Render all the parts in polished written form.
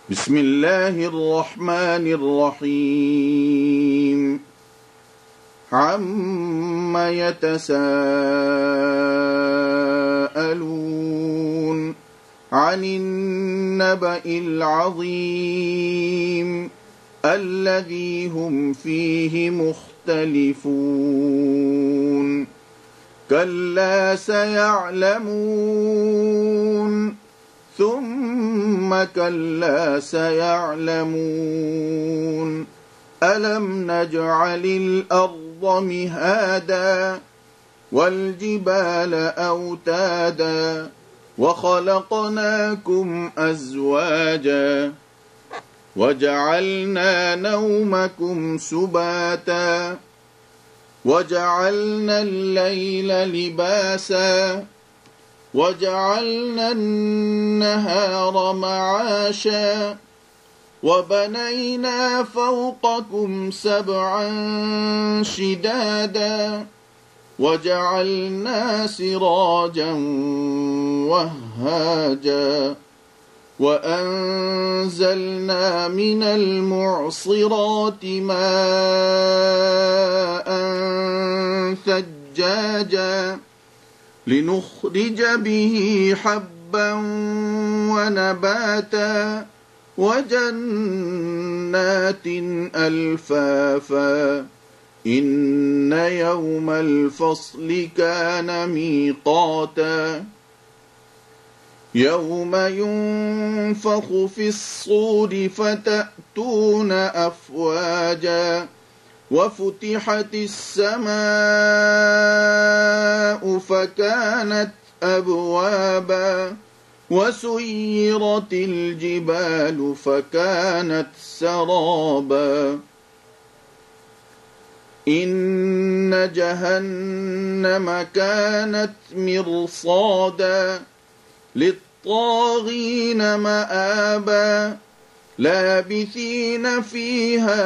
بسم الله الرحمن الرحيم عم يتساءلون عن النبأ العظيم الذي هم فيه مختلفون كلا سيعلمون ثم كلا سيعلمون ألم نجعل الأرض مهادا والجبال أوتادا وخلقناكم أزواجا وجعلنا نومكم سباتا وجعلنا الليل لباسا وجعلنا النهار معاشا وبنينا فوقكم سبعا شدادا وجعلنا سراجا وهاجا وأنزلنا من المعصرات ماء ثجاجا لنخرج به حبا ونباتا وجنات ألفافا إن يوم الفصل كان ميقاتا يوم ينفخ في الصور فتأتون أفواجا وفتحت السماء فكانت أبوابا وسيرت الجبال فكانت سرابا إن جهنم كانت مرصادا للطاغين مآبا لابثين فيها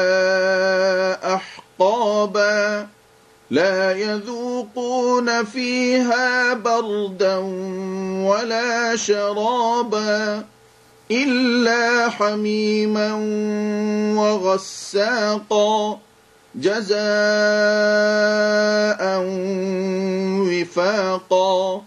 أحقابا لا يذوقون فيها بردا ولا شرابا إلا حميما وغساقا جزاء وفاقا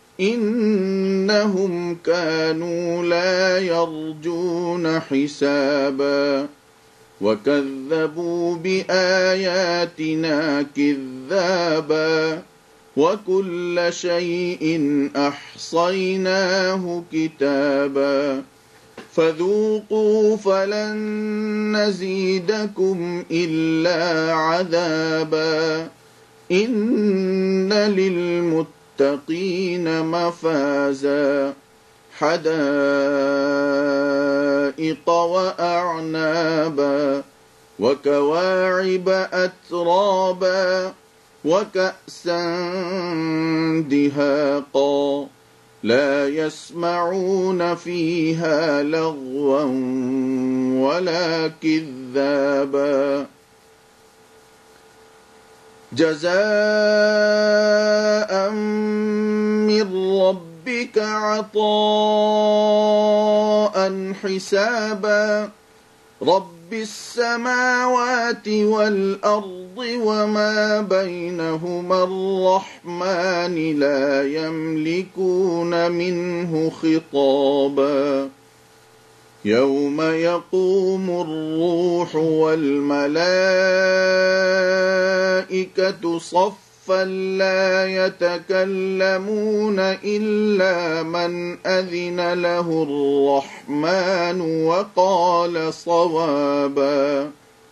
إنهم كانوا لا يرجون حسابا وكذبوا بآياتنا كذابا وكل شيء أحصيناه كتابا فذوقوا فلن نزيدكم إلا عذابا إن للمتقين مفازا حدائق وأعنابا وكواعب أترابا وكأسا دهاقا لا يسمعون فيها لغوا ولا كذابا جزاء من ربك عطاء حسابا رب السماوات والأرض وما بينهما الرحمن لا يملكون منه خطابا يوم يقوم الروح والملائكة صفا لا يتكلمون إلا من أذن له الرحمن وقال صوابا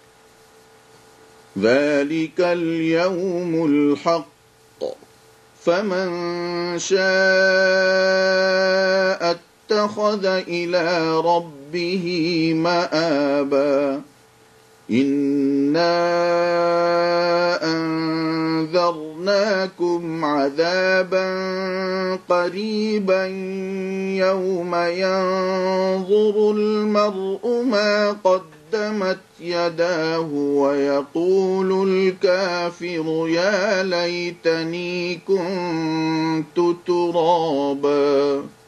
ذلك اليوم الحق فمن شاء اتخذ إلى ربه مآبا إنا أنذرناكم عذابا قريبا يوم ينظر المرء ما قدمت يداه ويقول الكافر يا ليتني كنت ترابا